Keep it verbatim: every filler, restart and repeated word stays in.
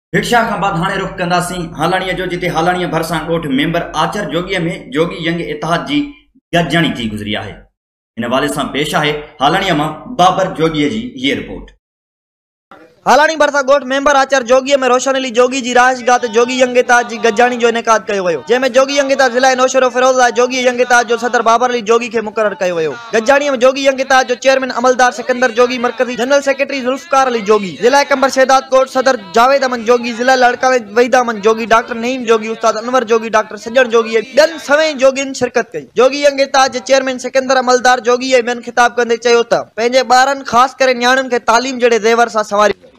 भिक्षा खां बाद हाणे रुख कंदासीं हालाणीअ जो, जिते हालाणीअ भरिसां ॻोठ मेंबर आचर जोगीअ में जोगी यंग इतिहाद जी गॾिजाणी थी गुज़री आहे। इन हवाले सां पेश आहे हालाणीअ मां बाबर जोगीअ जी हीअ रिपोर्ट। हालाणी भरसा ॻोठ मेंबर आचार जोगी में रोशन अली जोगी जी राजगाह ते जोगी यंग इतिहाद जी गॾिजाणी जो इनेकाद कयो वियो, जंहिंमें जोगी यंग इतिहाद ज़िला नौशरो फिरोज आहे जोगी यंग इतिहाद जो सदर बाबर अली जोगी खे मुक़रर कयो वियो। गॾिजाणीअ में जोगी यंग इतिहाद जो चेयरमैन अमलदार सिकंदर जोगी, मरकजी जनरल सेक्रेटरी जुल्फकार अली जोगी, जिला कंबर शहदाद कोट सदर जावेद अमन जोगी, जिला लड़का वहीदा अमन जोगी, डॉक्टर नईम जोगी, उस्ताद अनवर जोगी, डॉक्टर सज्जन जोगी ॿियनि सवें जोगियुनि शिरकत कई। जोगी यंग इतिहाद जे चेयरमैन सिकंदर अमलदार जोगी ॿियनि ख़िताब कंदे चयो त पंहिंजे ॿारनि ख़ासि करे न्याणियुनि खे तालीम जहिड़े ज़ेवर सां संवारी